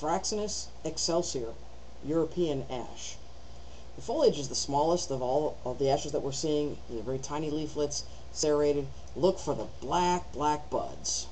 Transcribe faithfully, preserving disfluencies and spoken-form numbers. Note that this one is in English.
Fraxinus excelsior, European ash. The foliage is the smallest of all of the ashes that we're seeing. They're very tiny leaflets, serrated. Look for the black, black buds.